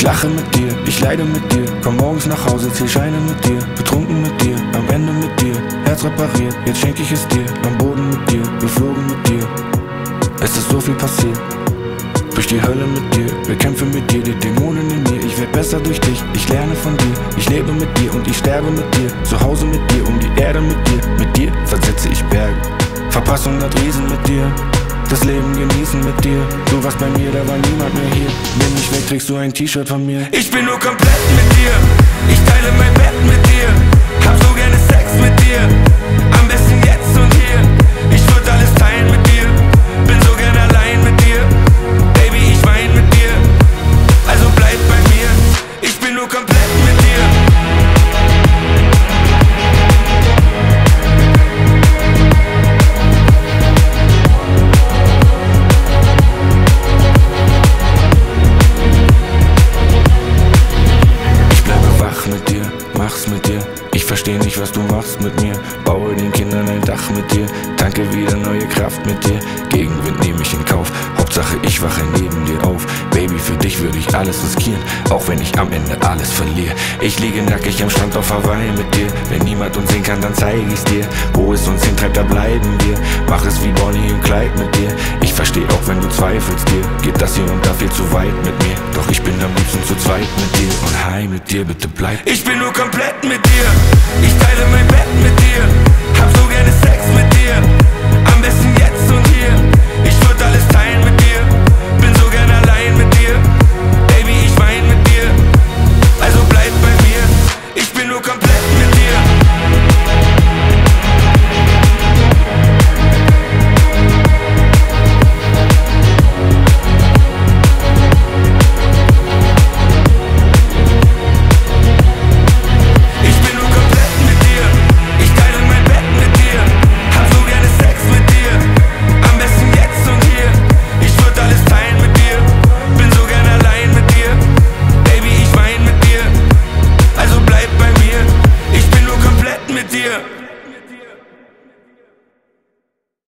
lache mit dir, ich leide mit dir. Komm morgens nach Hause, zähl Scheine mit dir. Betrunken mit dir, am Ende mit dir. Herz repariert, jetzt schenk ich es dir. Am Boden mit dir, geflogen mit dir. Es ist so viel passiert. Durch die Hölle mit dir, wir kämpfen mit dir, die Dämonen in mir. Ich werd besser durch dich, ich lerne von dir. Ich lebe mit dir und ich sterbe mit dir. Zu Hause mit dir, um die Erde mit dir. Mit dir versetze ich Berge, verpasse 100 Riesen mit dir. Das Leben genießen mit dir. Du warst bei mir, da war niemand mehr hier. Nimm mich weg, kriegst du ein T-Shirt von mir. Ich bin nur komplett mit dir. Ich teile mein Bett mit dir. Hab so gerne Sex mit dir. Am besten jetzt und hier. Ich würd alles teilen mit dir. Bin so gern allein mit dir. Baby, ich wein mit dir. Also bleib bei mir. Ich bin nur komplett mit dir. Mit dir, mach's mit dir. Ich versteh nicht, was du machst mit mir. Baue den Kindern ein Dach mit dir. Tanke wieder neue Kraft mit dir. Gegenwind nehme ich in Kauf. Hauptsache ich wache neben dir auf. Baby, für dich würde ich alles riskieren. Auch wenn ich am Ende alles verliere. Ich liege nackig am Strand auf Hawaii mit dir. Wenn niemand uns sehen kann, dann zeig ich's dir. Wo es uns hintreibt, da bleiben wir. Mach es wie Bonnie und Clyde mit dir. Ich versteh auch, wenn du zweifelst dir. Geht das hier und da viel zu weit mit mir. Doch ich bin am liebsten zu zweit mit dir. Und hi mit dir, bitte bleib. Ich bin nur komplett mit dir. Ich teile mein Bett mit dir. Hab so gerne Sex mit dir.